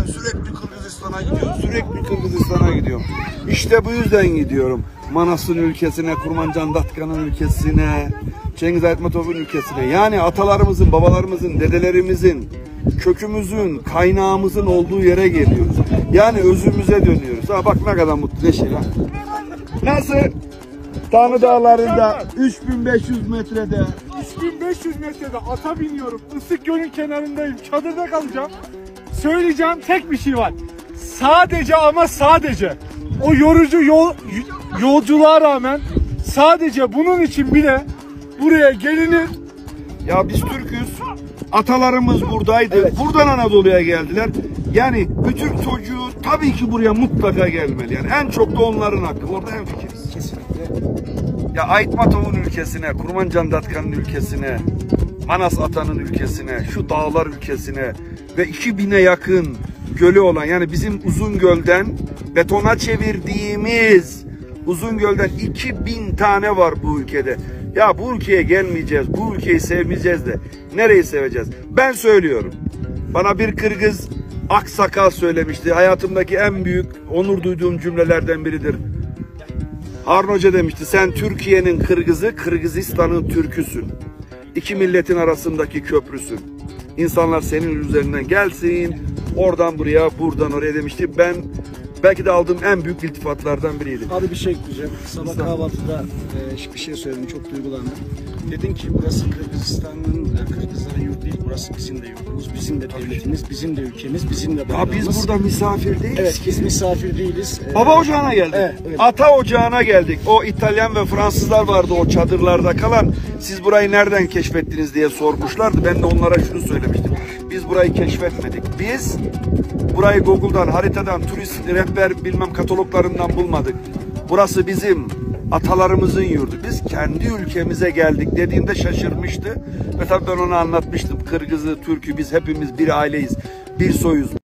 sürekli Kırgızistan'a gidiyorum. Sürekli Kırgızistan'a gidiyorum. İşte bu yüzden gidiyorum. Manas'ın ülkesine, Kurmancan Datkan'ın ülkesine, Cengiz Aytmatov'un ülkesine. Yani atalarımızın, babalarımızın, dedelerimizin, kökümüzün, kaynağımızın olduğu yere geliyoruz. Yani özümüze dönüyoruz. Ha bak ne kadar mutlu, neşeli. Nasıl? Tanrı Dağları'nda 3500 metrede. 3500 metrede ata biniyorum. Isık Göl'ün kenarındayım. Çadırda kalacağım. Söyleyeceğim tek bir şey var. Sadece ama sadece o yorucu yolculuğa rağmen sadece bunun için bile buraya gelinir. Ya biz Türk'üz. Atalarımız buradaydı. Evet. Buradan Anadolu'ya geldiler. Yani bütün çocuğu tabii ki buraya mutlaka gelmeli. Yani en çok da onların hakkı. Orada hemfikiriz. Kesinlikle. Ya Aytmatov'un ülkesine, Kurmancan Datkan'ın ülkesine, Manas Atan'ın ülkesine, şu dağlar ülkesine ve 2000'e yakın gölü olan, yani bizim Uzungöl'den betona çevirdiğimiz Uzungöl'den 2000 tane var bu ülkede. Ya bu ülkeye gelmeyeceğiz, bu ülkeyi sevmeyeceğiz de nereyi seveceğiz? Ben söylüyorum. Bana bir Kırgız aksakal söylemişti. Hayatımdaki en büyük onur duyduğum cümlelerden biridir. Harun Hoca demişti, sen Türkiye'nin Kırgızı, Kırgızistan'ın Türküsün. İki milletin arasındaki köprüsün. İnsanlar senin üzerinden gelsin, oradan buraya, buradan oraya demişti. Ben belki de aldığım en büyük iltifatlardan biriydi. Abi bir şey ekleyeceğim. Sabah kahvaltıda bir şey söyledim, çok duygulandım. Dedin ki burası Kırgızistan'ın, Kırgızların yurdu değil, burası bizim de yurdumuz, bizim de devletimiz, bizim de ülkemiz, bizim de bayrağımız. Ya biz burada misafir değiliz. Evet, biz misafir değiliz. Baba ocağına geldik. Evet, evet. Ata ocağına geldik. O İtalyan ve Fransızlar vardı o çadırlarda kalan. Siz burayı nereden keşfettiniz diye sormuşlardı. Ben de onlara şunu söylemiştim. Biz burayı keşfetmedik. Biz burayı Google'dan, haritadan, turist rehber bilmem kataloglarından bulmadık. Burası bizim atalarımızın yurdu. Biz kendi ülkemize geldik dediğimde şaşırmıştı. Ve tabii ben ona anlatmıştım. Kırgızı, Türk'ü biz hepimiz bir aileyiz. Bir soyuz.